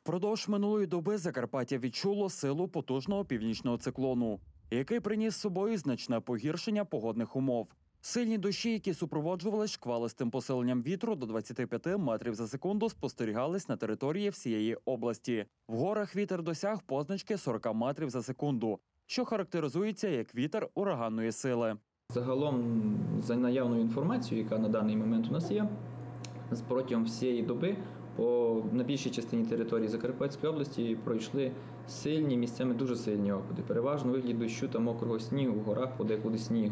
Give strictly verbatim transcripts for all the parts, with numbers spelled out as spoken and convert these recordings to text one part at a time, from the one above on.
Впродовж минулої доби Закарпаття відчуло силу потужного північного циклону, який приніс з собою значне погіршення погодних умов. Сильні дощі, які супроводжувались шквалистим посиленням вітру до двадцяти п'яти метрів за секунду, спостерігались на території всієї області. В горах вітер досяг позначки сорока метрів за секунду, що характеризується як вітер ураганної сили. Загалом, за наявною інформацією, яка на даний момент у нас є, протягом всієї доби по, на більшій частині території Закарпатської області пройшли сильні, місцями дуже сильні опади. Переважно у вигляді дощу та мокрого снігу, в горах подекуди снігу.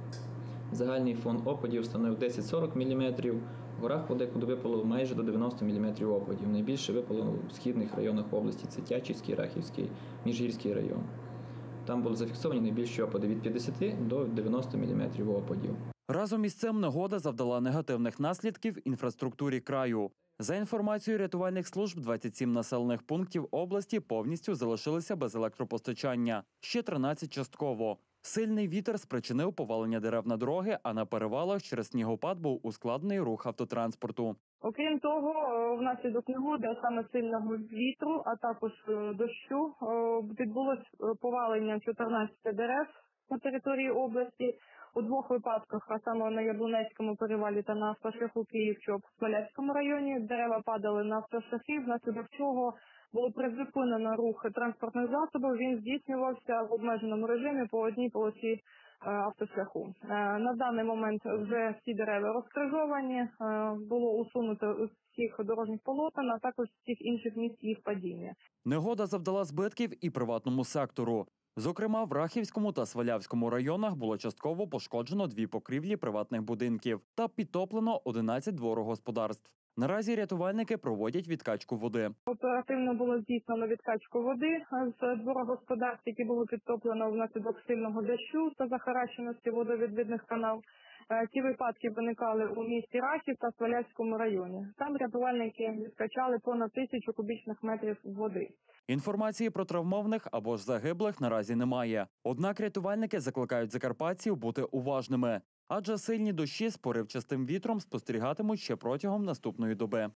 Загальний фон опадів становив десять-сорок міліметрів, в горах подекуди випало майже до дев'яноста міліметрів опадів. Найбільше випало в східних районах області – це Тячівський, Рахівський, Міжгірський район. Там були зафіксовані найбільші опади від п'ятдесяти до дев'яноста міліметрів опадів. Разом із цим негода завдала негативних наслідків інфраструктурі краю. За інформацією рятувальних служб, двадцять сім населених пунктів області повністю залишилися без електропостачання, ще тринадцять частково. Сильний вітер спричинив повалення дерев на дороги, а на перевалах через снігопад був ускладнений рух автотранспорту. Окрім того, внаслідок негоди, а саме сильного вітру, а також дощу, відбулось повалення чотирнадцяти дерев на території області. У двох випадках, а саме на Яблунецькому перевалі та на автошляху Київ-Чоп в Смілянському районі, дерева падали на автошляхи, внаслідок чого було призупинено рух транспортних засобів. Він здійснювався в обмеженому режимі по одній полосі автошляху. На даний момент вже всі дерева розкрижовані, було усунуто з всіх дорожніх полотен, а також з всіх інших місць їх падіння. Негода завдала збитків і приватному сектору. Зокрема, в Рахівському та Свалявському районах було частково пошкоджено дві покрівлі приватних будинків та підтоплено одинадцять дворогосподарств. Наразі рятувальники проводять відкачку води. Оперативно було здійснено відкачку води з дворогосподарств, які було підтоплено внаслідок сильного дощу та захаращеності водовідвідних каналів. Ці випадки виникали у місті Рахів та Свалявському районі. Там рятувальники відкачали понад тисячу кубічних метрів води. Інформації про травмованих або ж загиблих наразі немає. Однак рятувальники закликають закарпатців бути уважними, адже сильні дощі з поривчастим вітром спостерігатимуть ще протягом наступної доби.